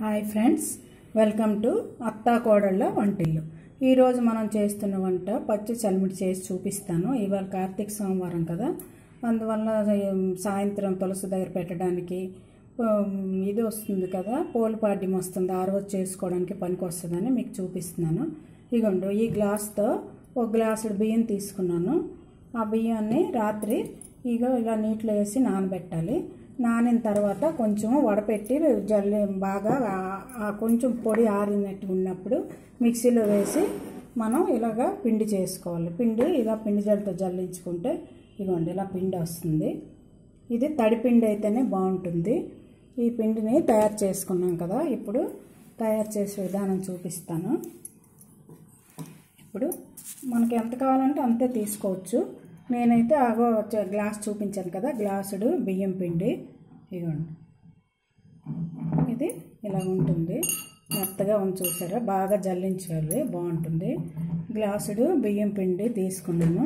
Hi friends, welcome to అత్తా కోడళ్ళ వంటిల్లు. ఈరోజు మనం చేస్తున్న వంట పచ్చి చలిమిడి చేసి చూపిస్తాను. ఇవాళ కార్తీక సోమవారం కదా, అందువల్ల సాయంత్రం తులసి దగ్గర పెట్టడానికి ఇది వస్తుంది కదా, పోలుపాడ్యం వస్తుంది, ఆ రోజు చేసుకోవడానికి పనికి వస్తుందని మీకు చూపిస్తున్నాను. ఇగోండి, ఈ గ్లాస్తో ఒక గ్లాసుడు బియ్యం తీసుకున్నాను. ఆ బియ్యాన్ని రాత్రి ఇలా నీటిలో వేసి నానబెట్టాలి. నానిన తర్వాత కొంచెం వడపెట్టి బాగా కొంచెం పొడి ఆరినట్టు ఉన్నప్పుడు మిక్సీలో వేసి మనం ఇలాగా పిండి చేసుకోవాలి. పిండి ఇలా పిండి జల్లితో జల్లించుకుంటే ఇదిగోండి ఇలా పిండి వస్తుంది. ఇది తడి పిండి అయితేనే బాగుంటుంది. ఈ పిండిని తయారు చేసుకున్నాం కదా, ఇప్పుడు తయారు చేసే విధానం చూపిస్తాను. ఇప్పుడు మనకి ఎంత కావాలంటే అంతే తీసుకోవచ్చు. నేనైతే గ్లాస్ చూపించాను కదా, గ్లాసుడు బియ్యం పిండి ఇవ్వండి. ఇది ఇలా ఉంటుంది, మెత్తగా చూసారా, బాగా జల్లించాలి, బాగుంటుంది. గ్లాసుడు బియ్యం పిండి తీసుకున్నాను,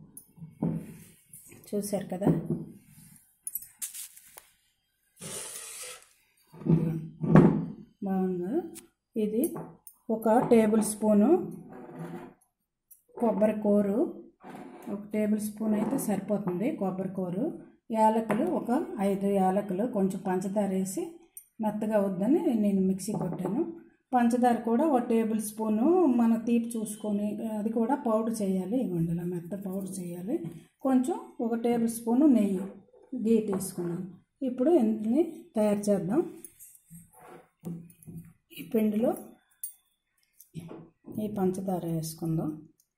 చూసారు కదా. బాగుంది. ఇది ఒక టేబుల్ స్పూను కొబ్బరి కూరు, ఒక టేబుల్ స్పూన్ అయితే సరిపోతుంది కొబ్బరి కూరు. యాలకులు ఒక 5 యాలకులు, కొంచెం పంచదార వేసి మెత్తగా వద్దని నేను మిక్సీ కొట్టాను. పంచదార కూడా ఒక టేబుల్ స్పూను, మన తీపి చూసుకొని అది కూడా పౌడర్ చేయాలి. ఇవ్వండి ఇలా మెత్త పౌడర్ చేయాలి. కొంచెం ఒక టేబుల్ స్పూను నెయ్యి, గీ తీసుకున్నాను. ఇప్పుడు ఇంటిని తయారు చేద్దాం. ఈ పిండిలో ఈ పంచదార వేసుకుందాం.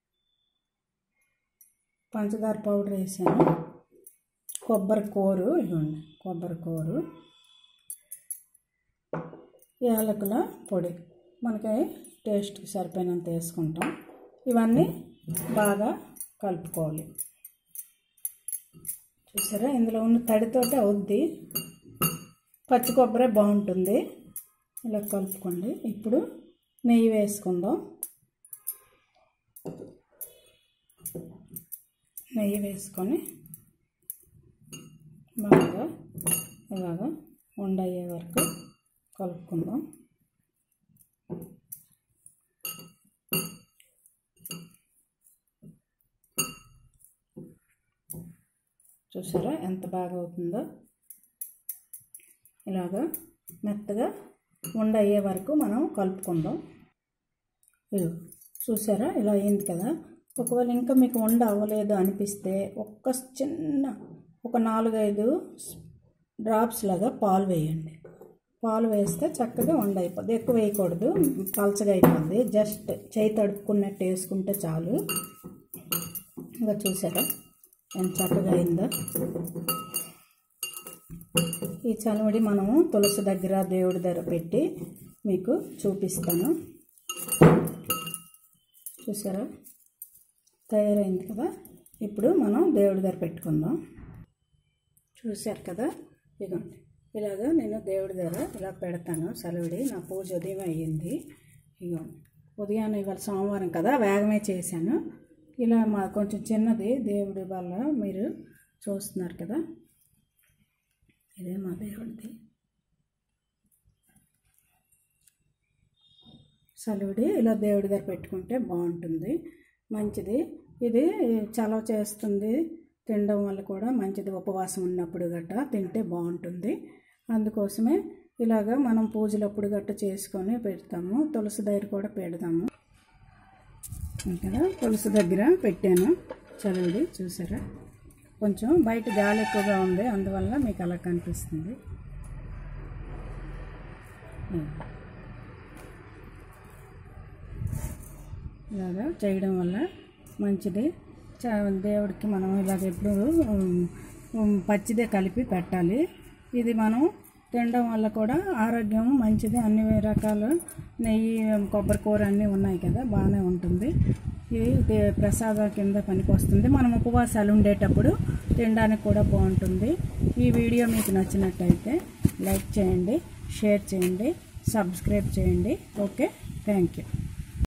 పంచదార పౌడర్ వేసాను. కొబ్బరి కూరు, ఇవ్వండి కొబ్బరి కూరు, యాలకుల పొడి మనకి టేస్ట్కి సరిపోయినంత వేసుకుంటాం. ఇవన్నీ బాగా కలుపుకోవాలి. చూసారా, ఇందులో ఉన్న తడితోటి అవుద్ది, పచ్చి కొబ్బరే బాగుంటుంది. ఇలా కలుపుకోండి. ఇప్పుడు నెయ్యి వేసుకుందాం. నెయ్యి వేసుకొని బాగా ఇలాగా ఉండయ్యే వరకు కలుపుకుందాం. చూసారా ఎంత బాగా అవుతుందో. ఇలాగా మెత్తగా ఉండయ్యే వరకు మనం కలుపుకుందాం. చూసారా ఇలా అయింది కదా. ఒకవేళ ఇంకా మీకు ఉండ అవ్వలేదు అనిపిస్తే ఒక 4-5 డ్రాప్స్ లాగా పాలు వేయండి. పాలు వేస్తే చక్కగా ఉండ అయిపోద్ది. ఎక్కువ వేయకూడదు, పలచగా అయిపోద్ది. జస్ట్ చేయి తడుపుకున్నట్టు వేసుకుంటే చాలు. ఇంకా చూసారా ఎంత చక్కగా అయిందో. ఈ చలిమిడి మనము తులసి దగ్గర, దేవుడి దగ్గర పెట్టి మీకు చూపిస్తాను. చూసారా తయారైంది కదా. ఇప్పుడు మనం దేవుడి దగ్గర పెట్టుకుందాం. చూశారు కదా, ఇదిగోండి ఇలాగా నేను దేవుడి దగ్గర ఇలా పెడతాను. చలివిడి నా పూజ ఉదయం అయ్యింది. ఇదిగోండి ఉదయాన్నే, ఇవాళ సోమవారం కదా, వేగమే చేశాను. ఇలా కొంచెం చిన్నది దేవుడి వల్ల మీరు చూస్తున్నారు కదా, ఇదే మా దేవుడిది చలివిడి. ఇలా దేవుడి దగ్గర పెట్టుకుంటే బాగుంటుంది, మంచిది. ఇది చలవ చేస్తుంది, తినడం వల్ల కూడా మంచిది. ఉపవాసం ఉన్నప్పుడు గట్రా తింటే బాగుంటుంది. అందుకోసమే ఇలాగా మనం పూజలప్పుడు గట్రా చేసుకొని పెడతాము. తులసి దగ్గర కూడా పెడతాము కదా. తులసి దగ్గర పెట్టాను చలివిడి. చూసారా, కొంచెం బయట గాలి ఎక్కువగా ఉంది, అందువల్ల మీకు అలా కనిపిస్తుంది. ఇలాగా చేయడం వల్ల మంచిది. దేవుడికి మనం ఇలాగ ఎప్పుడు పచ్చిదే కలిపి పెట్టాలి. ఇది మనం తినడం వల్ల కూడా ఆరోగ్యం మంచిది. అన్ని రకాల నెయ్యి, కొబ్బరి కూర అన్నీ ఉన్నాయి కదా, బాగానే ఉంటుంది. ఇది ప్రసాదం కింద పనికి వస్తుంది. మనం ఉపవాసాలు ఉండేటప్పుడు తినడానికి కూడా బాగుంటుంది. ఈ వీడియో మీకు నచ్చినట్టయితే లైక్ చేయండి, షేర్ చేయండి, సబ్స్క్రైబ్ చేయండి. Okay, thank you.